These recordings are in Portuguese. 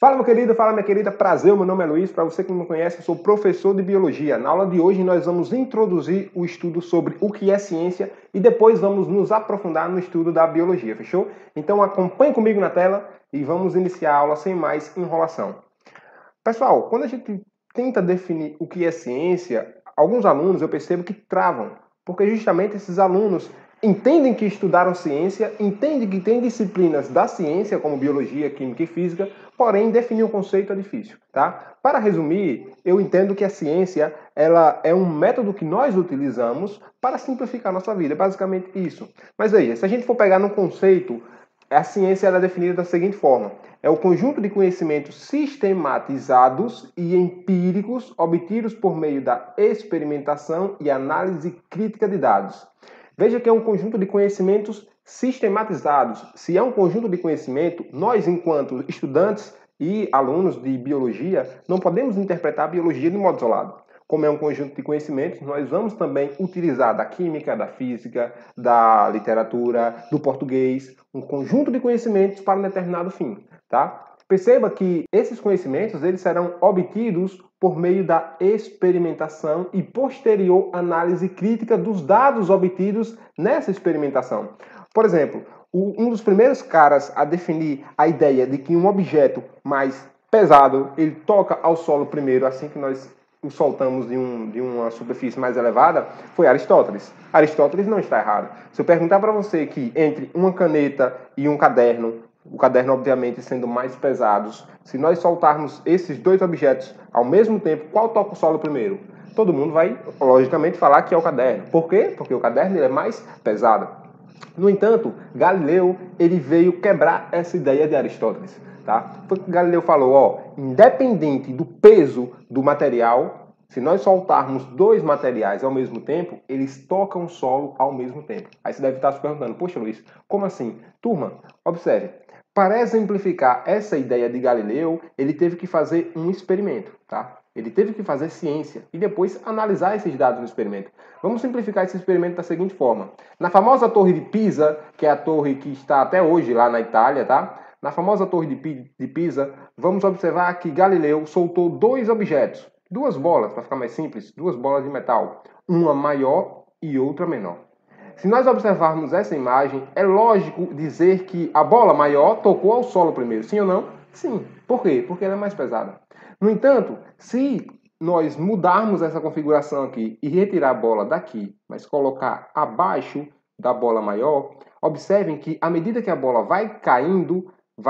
Fala, meu querido, fala, minha querida, prazer, meu nome é Luiz, para você que não me conhece, eu sou professor de Biologia. Na aula de hoje nós vamos introduzir o estudo sobre o que é ciência e depois vamos nos aprofundar no estudo da Biologia, fechou? Então acompanhe comigo na tela e vamos iniciar a aula sem mais enrolação. Pessoal, quando a gente tenta definir o que é ciência, alguns alunos eu percebo que travam, porque justamente esses alunos entendem que estudaram ciência, entendem que tem disciplinas da ciência, como biologia, química e física, porém definir o conceito é difícil, tá? Para resumir, eu entendo que a ciência ela é um método que nós utilizamos para simplificar a nossa vida, basicamente isso. Mas veja, se a gente for pegar no conceito, a ciência ela é definida da seguinte forma: é o conjunto de conhecimentos sistematizados e empíricos obtidos por meio da experimentação e análise crítica de dados. Veja que é um conjunto de conhecimentos sistematizados. Se é um conjunto de conhecimento, nós, enquanto estudantes e alunos de biologia, não podemos interpretar a biologia de modo isolado. Como é um conjunto de conhecimentos, nós vamos também utilizar da química, da física, da literatura, do português, um conjunto de conhecimentos para um determinado fim, tá? Perceba que esses conhecimentos eles serão obtidos por meio da experimentação e posterior análise crítica dos dados obtidos nessa experimentação. Por exemplo, um dos primeiros caras a definir a ideia de que um objeto mais pesado ele toca ao solo primeiro assim que nós o soltamos de uma superfície mais elevada foi Aristóteles. Aristóteles não está errado. Se eu perguntar para você que entre uma caneta e um caderno, o caderno obviamente sendo mais pesados, se nós soltarmos esses dois objetos ao mesmo tempo, qual toca o solo primeiro? Todo mundo vai, logicamente, falar que é o caderno. Por quê? Porque o caderno ele é mais pesado. No entanto, Galileu ele veio quebrar essa ideia de Aristóteles. Tá? Foi o que Galileu falou, ó, independente do peso do material, se nós soltarmos dois materiais ao mesmo tempo, eles tocam o solo ao mesmo tempo. Aí você deve estar se perguntando, poxa Luiz, como assim? Turma, observe, para exemplificar essa ideia de Galileu, ele teve que fazer um experimento, tá? Ele teve que fazer ciência e depois analisar esses dados no experimento. Vamos simplificar esse experimento da seguinte forma. Na famosa Torre de Pisa, que é a torre que está até hoje lá na Itália, tá? Na famosa Torre de Pisa, vamos observar que Galileu soltou dois objetos, duas bolas, para ficar mais simples, duas bolas de metal, uma maior e outra menor. Se nós observarmos essa imagem, é lógico dizer que a bola maior tocou ao solo primeiro, sim ou não? Sim. Por quê? Porque ela é mais pesada. No entanto, se nós mudarmos essa configuração aqui e retirar a bola daqui, mas colocar abaixo da bola maior, observem que à medida que a bola vai caindo,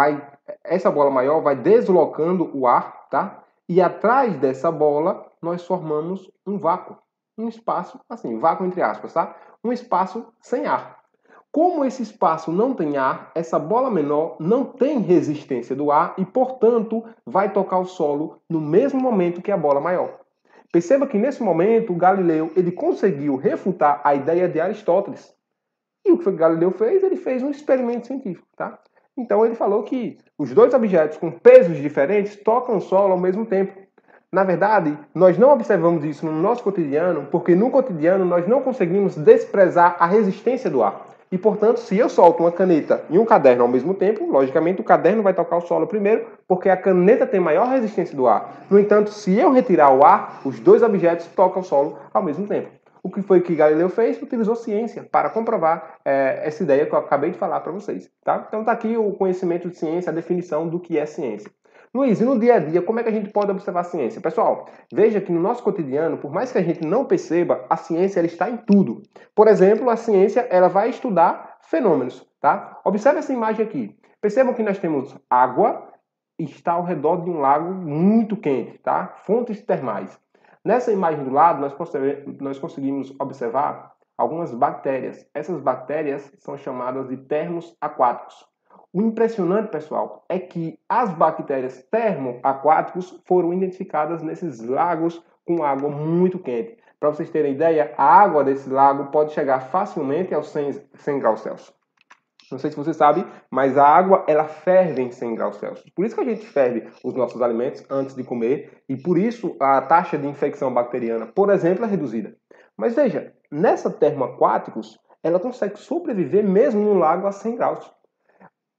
essa bola maior vai deslocando o ar, tá? E atrás dessa bola nós formamos um vácuo, um espaço, assim, vácuo entre aspas, tá? Um espaço sem ar. Como esse espaço não tem ar, essa bola menor não tem resistência do ar e, portanto, vai tocar o solo no mesmo momento que a bola maior. Perceba que nesse momento Galileu ele conseguiu refutar a ideia de Aristóteles. E o que foi que Galileu fez? Ele fez um experimento científico, tá? Então ele falou que os dois objetos com pesos diferentes tocam o solo ao mesmo tempo. Na verdade, nós não observamos isso no nosso cotidiano, porque no cotidiano nós não conseguimos desprezar a resistência do ar. E, portanto, se eu solto uma caneta e um caderno ao mesmo tempo, logicamente o caderno vai tocar o solo primeiro, porque a caneta tem maior resistência do ar. No entanto, se eu retirar o ar, os dois objetos tocam o solo ao mesmo tempo. O que foi que Galileu fez? Utilizou ciência para comprovar essa ideia que eu acabei de falar para vocês. Tá? Então está aqui o conhecimento de ciência, a definição do que é ciência. Luiz, e no dia a dia, como é que a gente pode observar a ciência? Pessoal, veja que no nosso cotidiano, por mais que a gente não perceba, a ciência ela está em tudo. Por exemplo, a ciência ela vai estudar fenômenos, tá? Observe essa imagem aqui. Percebam que nós temos água e está ao redor de um lago muito quente, tá? Fontes termais. Nessa imagem do lado, nós conseguimos observar algumas bactérias. Essas bactérias são chamadas de termos aquáticos. O impressionante, pessoal, é que as bactérias termoaquáticas foram identificadas nesses lagos com água muito quente. Para vocês terem ideia, a água desse lago pode chegar facilmente aos 100 graus Celsius. Não sei se você sabe, mas a água ela ferve em 100 graus Celsius. Por isso que a gente ferve os nossos alimentos antes de comer e por isso a taxa de infecção bacteriana, por exemplo, é reduzida. Mas veja, nessa termoaquáticos, ela consegue sobreviver mesmo num lago a 100 graus.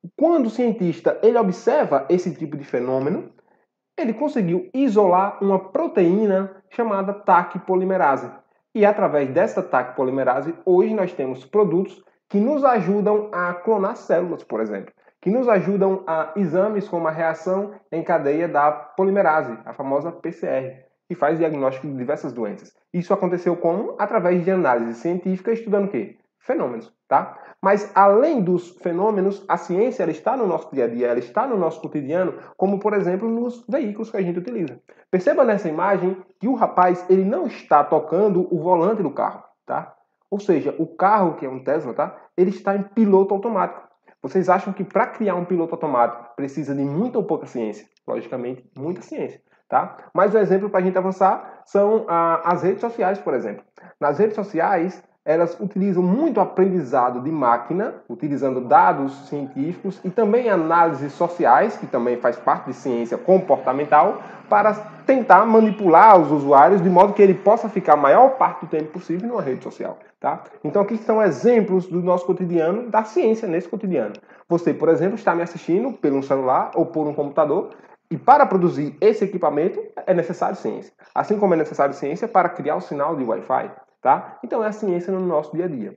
Quando o cientista ele observa esse tipo de fenômeno, ele conseguiu isolar uma proteína chamada TAC polimerase. E através dessa TAC polimerase, hoje nós temos produtos que nos ajudam a clonar células, por exemplo, que nos ajudam a exames como a reação em cadeia da polimerase, a famosa PCR, que faz diagnóstico de diversas doenças. Isso aconteceu como? Através de análise científica, estudando o quê? Fenômenos, tá? Mas além dos fenômenos, a ciência ela está no nosso dia a dia, ela está no nosso cotidiano, como por exemplo nos veículos que a gente utiliza. Perceba nessa imagem que o rapaz ele não está tocando o volante do carro, tá? Ou seja, o carro, que é um Tesla, tá? Ele está em piloto automático. Vocês acham que para criar um piloto automático precisa de muita ou pouca ciência? Logicamente, muita ciência, tá? Mas um exemplo para a gente avançar são as redes sociais, por exemplo. Nas redes sociais, elas utilizam muito aprendizado de máquina, utilizando dados científicos e também análises sociais, que também faz parte de ciência comportamental, para tentar manipular os usuários de modo que ele possa ficar a maior parte do tempo possível numa rede social. Tá? Então aqui estão exemplos do nosso cotidiano, da ciência nesse cotidiano. Você, por exemplo, está me assistindo pelo celular ou por um computador, e para produzir esse equipamento é necessário ciência. Assim como é necessário ciência para criar o sinal de Wi-Fi. Tá? Então é a ciência no nosso dia a dia.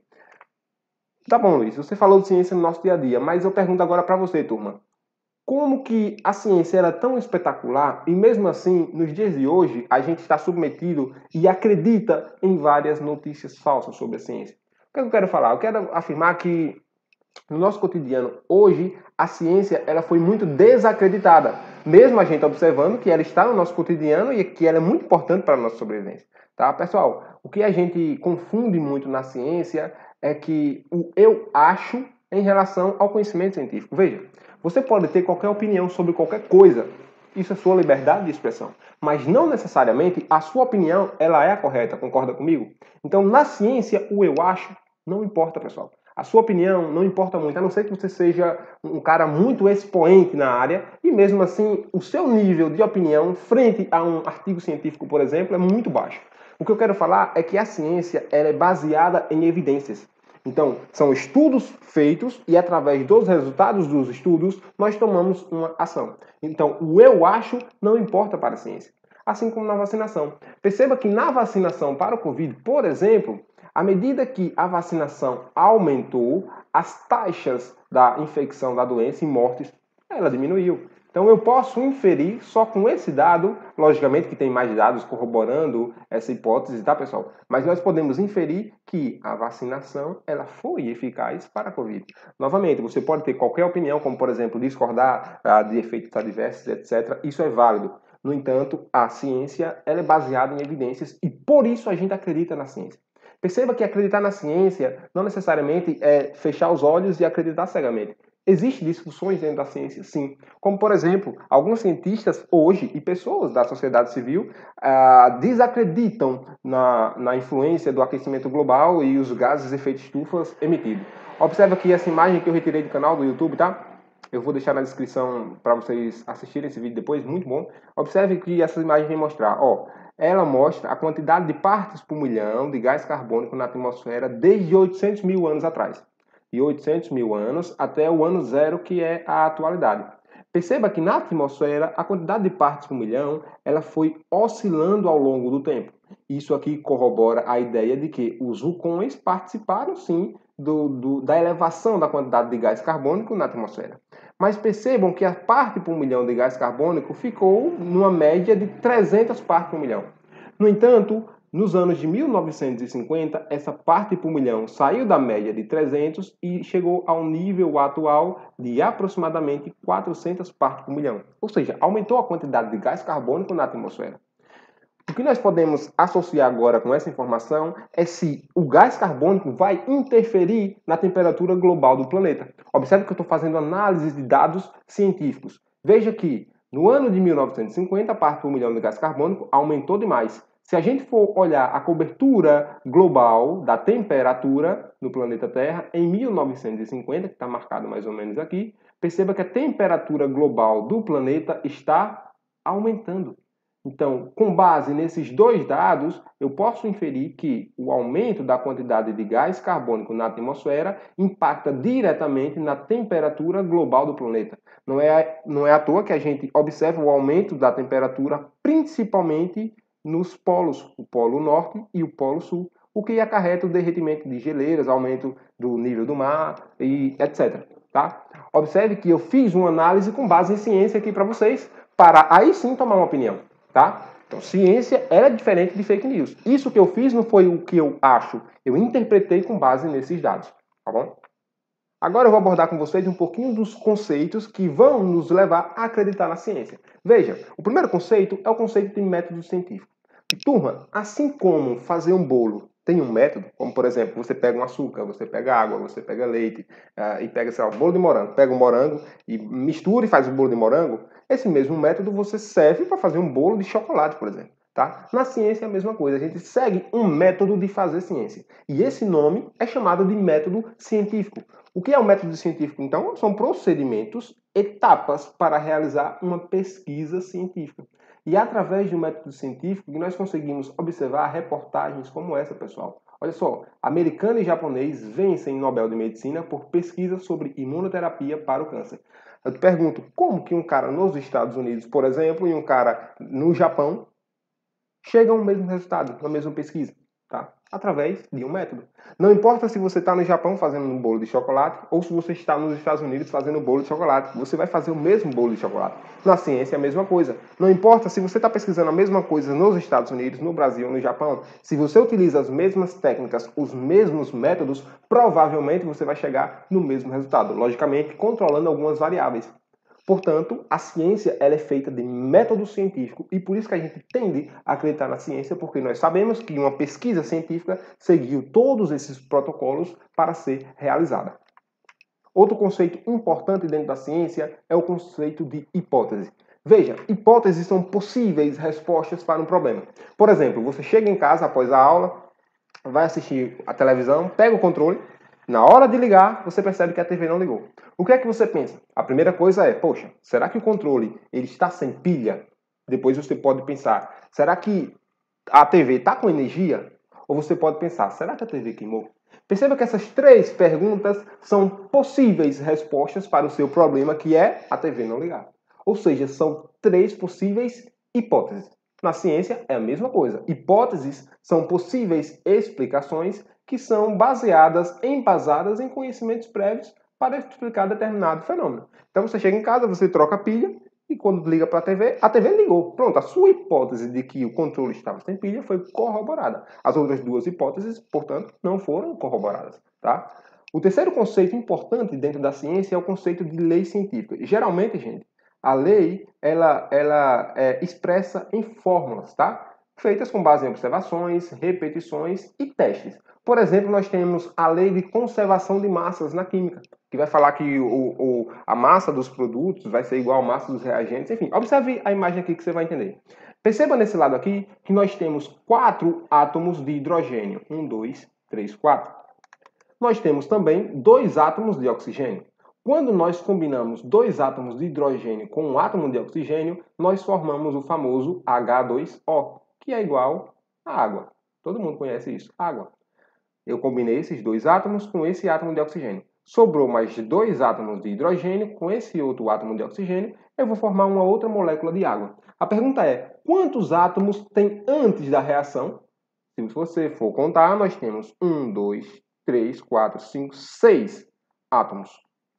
Tá bom, Luiz, você falou de ciência no nosso dia a dia, mas eu pergunto agora para você, turma. Como que a ciência era tão espetacular e mesmo assim, nos dias de hoje, a gente está submetido e acredita em várias notícias falsas sobre a ciência? O que eu quero falar? Eu quero afirmar que no nosso cotidiano, hoje, a ciência ela foi muito desacreditada. Mesmo a gente observando que ela está no nosso cotidiano e que ela é muito importante para a nossa sobrevivência. Tá, pessoal? O que a gente confunde muito na ciência é que o eu acho em relação ao conhecimento científico. Veja, você pode ter qualquer opinião sobre qualquer coisa. Isso é sua liberdade de expressão. Mas não necessariamente a sua opinião ela é a correta. Concorda comigo? Então, na ciência, o eu acho não importa, pessoal. A sua opinião não importa muito, a não ser que você seja um cara muito expoente na área e mesmo assim o seu nível de opinião frente a um artigo científico, por exemplo, é muito baixo. O que eu quero falar é que a ciência ela é baseada em evidências. Então, são estudos feitos e através dos resultados dos estudos nós tomamos uma ação. Então, o eu acho não importa para a ciência. Assim como na vacinação. Perceba que na vacinação para o Covid, por exemplo, à medida que a vacinação aumentou, as taxas da infecção da doença e mortes, ela diminuiu. Então eu posso inferir só com esse dado, logicamente que tem mais dados corroborando essa hipótese, tá, pessoal? Mas nós podemos inferir que a vacinação ela foi eficaz para a Covid. Novamente, você pode ter qualquer opinião, como por exemplo discordar de efeitos adversos, etc. Isso é válido. No entanto, a ciência ela é baseada em evidências e por isso a gente acredita na ciência. Perceba que acreditar na ciência não necessariamente é fechar os olhos e acreditar cegamente. Existem discussões dentro da ciência, sim. Como, por exemplo, alguns cientistas hoje e pessoas da sociedade civil desacreditam na influência do aquecimento global e os gases de efeito estufa emitidos. Observa aqui essa imagem que eu retirei do canal do YouTube, tá? Eu vou deixar na descrição para vocês assistirem esse vídeo depois, muito bom. Observe que essa imagem vem mostrar, ó, ela mostra a quantidade de partes por milhão de gás carbônico na atmosfera desde 800 mil anos atrás. De 800 mil anos até o ano zero, que é a atualidade. Perceba que na atmosfera, a quantidade de partes por milhão ela foi oscilando ao longo do tempo. Isso aqui corrobora a ideia de que os vulcões participaram, sim, da elevação da quantidade de gás carbônico na atmosfera. Mas percebam que a parte por milhão de gás carbônico ficou numa média de 300 partes por milhão. No entanto, nos anos de 1950, essa parte por milhão saiu da média de 300 e chegou ao nível atual de aproximadamente 400 partes por milhão. Ou seja, aumentou a quantidade de gás carbônico na atmosfera. O que nós podemos associar agora com essa informação é se o gás carbônico vai interferir na temperatura global do planeta. Observe que eu estou fazendo análise de dados científicos. Veja que no ano de 1950, a parte por milhão de gás carbônico aumentou demais. Se a gente for olhar a cobertura global da temperatura no planeta Terra, em 1950, que está marcado mais ou menos aqui, perceba que a temperatura global do planeta está aumentando. Então, com base nesses dois dados, eu posso inferir que o aumento da quantidade de gás carbônico na atmosfera impacta diretamente na temperatura global do planeta. Não é à toa que a gente observa o aumento da temperatura, principalmente nos polos, o Polo Norte e o Polo Sul, o que acarreta o derretimento de geleiras, aumento do nível do mar e etc. Tá? Observe que eu fiz uma análise com base em ciência aqui para vocês, para aí sim tomar uma opinião. Tá? Então, ciência é diferente de fake news. Isso que eu fiz não foi o que eu acho, eu interpretei com base nesses dados. Tá bom? Agora eu vou abordar com vocês um pouquinho dos conceitos que vão nos levar a acreditar na ciência. Veja, o primeiro conceito é o conceito de método científico. Turma, assim como fazer um bolo tem um método, como por exemplo, você pega um açúcar, você pega água, você pega leite e pega, sei lá, um bolo de morango. Pega um morango e mistura e faz o bolo de morango. Esse mesmo método você serve para fazer um bolo de chocolate, por exemplo. Tá? Na ciência é a mesma coisa, a gente segue um método de fazer ciência. E esse nome é chamado de método científico. O que é um método científico, então? São procedimentos, etapas para realizar uma pesquisa científica. E é através do método científico que nós conseguimos observar reportagens como essa, pessoal. Olha só, americano e japonês vencem Nobel de Medicina por pesquisa sobre imunoterapia para o câncer. Eu te pergunto, como que um cara nos Estados Unidos, por exemplo, e um cara no Japão chegam ao mesmo resultado, na mesma pesquisa? Tá? Através de um método. Não importa se você está no Japão fazendo um bolo de chocolate ou se você está nos Estados Unidos fazendo um bolo de chocolate, você vai fazer o mesmo bolo de chocolate. Na ciência é a mesma coisa. Não importa se você está pesquisando a mesma coisa nos Estados Unidos, no Brasil ou no Japão, se você utiliza as mesmas técnicas, os mesmos métodos, provavelmente você vai chegar no mesmo resultado. Logicamente, controlando algumas variáveis. Portanto, a ciência ela é feita de método científico e por isso que a gente tende a acreditar na ciência, porque nós sabemos que uma pesquisa científica seguiu todos esses protocolos para ser realizada. Outro conceito importante dentro da ciência é o conceito de hipótese. Veja, hipóteses são possíveis respostas para um problema. Por exemplo, você chega em casa após a aula, vai assistir a televisão, pega o controle, na hora de ligar, você percebe que a TV não ligou. O que é que você pensa? A primeira coisa é, poxa, será que o controle ele está sem pilha? Depois você pode pensar, será que a TV está com energia? Ou você pode pensar, será que a TV queimou? Perceba que essas três perguntas são possíveis respostas para o seu problema, que é a TV não ligar. Ou seja, são três possíveis hipóteses. Na ciência é a mesma coisa. Hipóteses são possíveis explicações que são embasadas em conhecimentos prévios para explicar determinado fenômeno. Então você chega em casa, você troca a pilha e quando liga para a TV ligou. Pronto, a sua hipótese de que o controle estava sem pilha foi corroborada. As outras duas hipóteses, portanto, não foram corroboradas. Tá? O terceiro conceito importante dentro da ciência é o conceito de lei científica. Geralmente, gente, a lei ela é expressa em fórmulas, tá? Feitas com base em observações, repetições e testes. Por exemplo, nós temos a lei de conservação de massas na química, que vai falar que a massa dos produtos vai ser igual à massa dos reagentes. Enfim, observe a imagem aqui que você vai entender. Perceba nesse lado aqui que nós temos 4 átomos de hidrogênio. 1, 2, 3, 4. Nós temos também 2 átomos de oxigênio. Quando nós combinamos 2 átomos de hidrogênio com um átomo de oxigênio, nós formamos o famoso H2O, que é igual à água. Todo mundo conhece isso, água. Eu combinei esses 2 átomos com esse átomo de oxigênio. Sobrou mais 2 átomos de hidrogênio com esse outro átomo de oxigênio, eu vou formar uma outra molécula de água. A pergunta é, quantos átomos tem antes da reação? Se você for contar, nós temos 1, 2, 3, 4, 5, 6 átomos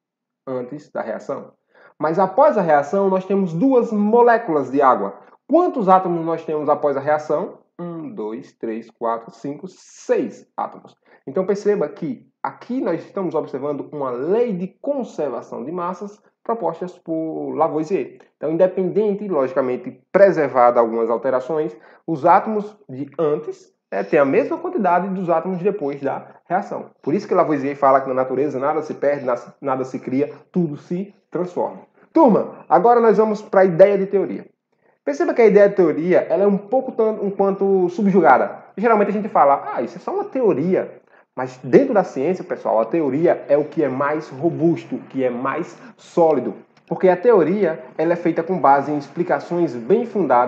antes da reação. Mas após a reação, nós temos 2 moléculas de água. Quantos átomos nós temos após a reação? 1, 2, 3, 4, 5, 6 átomos. Então perceba que aqui nós estamos observando uma lei de conservação de massas propostas por Lavoisier. Então, independente, logicamente, preservada algumas alterações, os átomos de antes têm a mesma quantidade dos átomos depois da reação. Por isso que Lavoisier fala que na natureza nada se perde, nada se cria, tudo se transforma. Turma, agora nós vamos para a ideia de teoria. Perceba que a ideia de teoria ela é um pouco um quanto subjugada. Geralmente a gente fala, isso é só uma teoria. Mas dentro da ciência, pessoal, a teoria é o que é mais robusto, o que é mais sólido. Porque a teoria ela é feita com base em explicações bem fundadas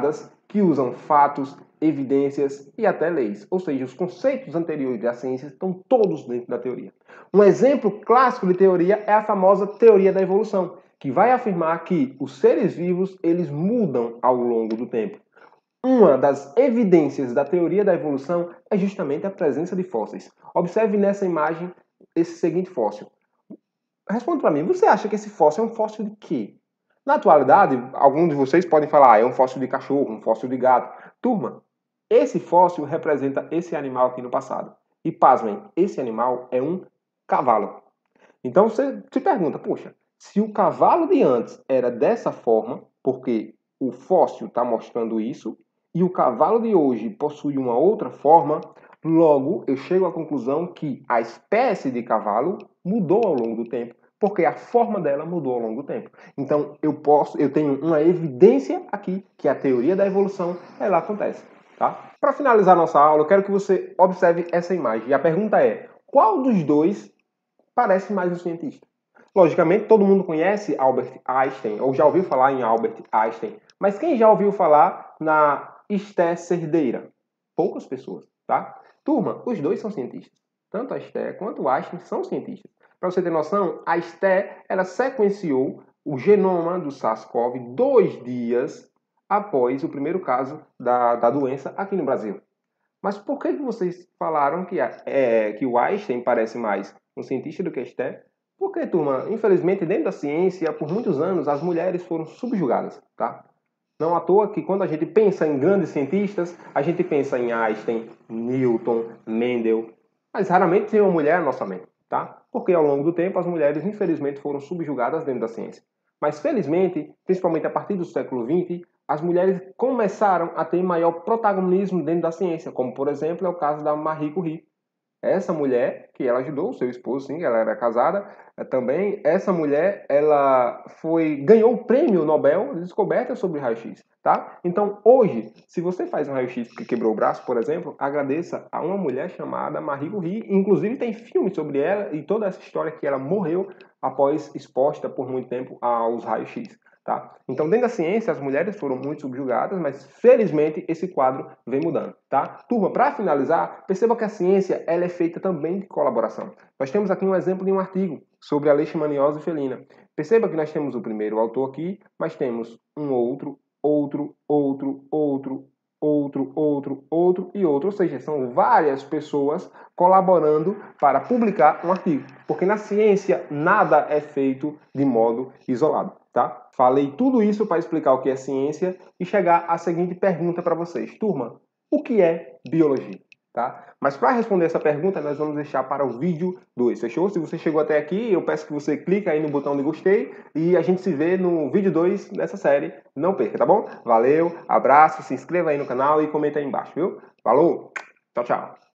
que usam fatos, evidências e até leis. Ou seja, os conceitos anteriores da ciência estão todos dentro da teoria. Um exemplo clássico de teoria é a famosa teoria da evolução, que vai afirmar que os seres vivos eles mudam ao longo do tempo. Uma das evidências da teoria da evolução é justamente a presença de fósseis. Observe nessa imagem esse seguinte fóssil. Responde para mim, você acha que esse fóssil é um fóssil de quê? Na atualidade, alguns de vocês podem falar, é um fóssil de cachorro, um fóssil de gato. Turma, esse fóssil representa esse animal aqui no passado. E pasmem, esse animal é um cavalo. Então você se pergunta, poxa, se o cavalo de antes era dessa forma, porque o fóssil está mostrando isso, e o cavalo de hoje possui uma outra forma, logo eu chego à conclusão que a espécie de cavalo mudou ao longo do tempo, porque a forma dela mudou ao longo do tempo. Então eu tenho uma evidência aqui que a teoria da evolução ela acontece, tá? Para finalizar nossa aula, eu quero que você observe essa imagem. E a pergunta é: qual dos dois parece mais um cientista? Logicamente, todo mundo conhece Albert Einstein, ou já ouviu falar em Albert Einstein. Mas quem já ouviu falar na Esté Cerdeira? Poucas pessoas, tá? Turma, os dois são cientistas. Tanto a Esté quanto o Einstein são cientistas. Para você ter noção, a Esté, ela sequenciou o genoma do SARS-CoV 2 dias após o primeiro caso da doença aqui no Brasil. Mas por que vocês falaram que o Einstein parece mais um cientista do que a Esté? Porque, turma, infelizmente, dentro da ciência, por muitos anos, as mulheres foram subjugadas, tá? Não à toa que quando a gente pensa em grandes cientistas, a gente pensa em Einstein, Newton, Mendel, mas raramente tem uma mulher na nossa mente, tá? Porque ao longo do tempo as mulheres, infelizmente, foram subjugadas dentro da ciência. Mas felizmente, principalmente a partir do século XX, as mulheres começaram a ter maior protagonismo dentro da ciência, como por exemplo é o caso da Marie Curie. Essa mulher, que ela ajudou o seu esposo, sim, ela era casada também, essa mulher, ganhou o prêmio Nobel de descoberta sobre raio-x, tá? Então, hoje, se você faz um raio-x que quebrou o braço, por exemplo, agradeça a uma mulher chamada Marie Curie, inclusive tem filme sobre ela e toda essa história que ela morreu após exposta por muito tempo aos raios-x. Tá? Então, dentro da ciência, as mulheres foram muito subjugadas, mas felizmente esse quadro vem mudando. Tá? Turma, para finalizar, perceba que a ciência ela é feita também de colaboração. Nós temos aqui um exemplo de um artigo sobre a leishmaniose felina. Perceba que nós temos o primeiro autor aqui, mas temos um outro e outro. Ou seja, são várias pessoas colaborando para publicar um artigo. Porque na ciência, nada é feito de modo isolado. Tá? Falei tudo isso para explicar o que é ciência e chegar à seguinte pergunta para vocês. Turma, o que é biologia? Tá? Mas para responder essa pergunta, nós vamos deixar para o vídeo 2, fechou? Se você chegou até aqui, eu peço que você clique aí no botão de gostei e a gente se vê no vídeo 2 dessa série. Não perca, tá bom? Valeu, abraço, se inscreva aí no canal e comenta aí embaixo, viu? Falou, tchau, tchau!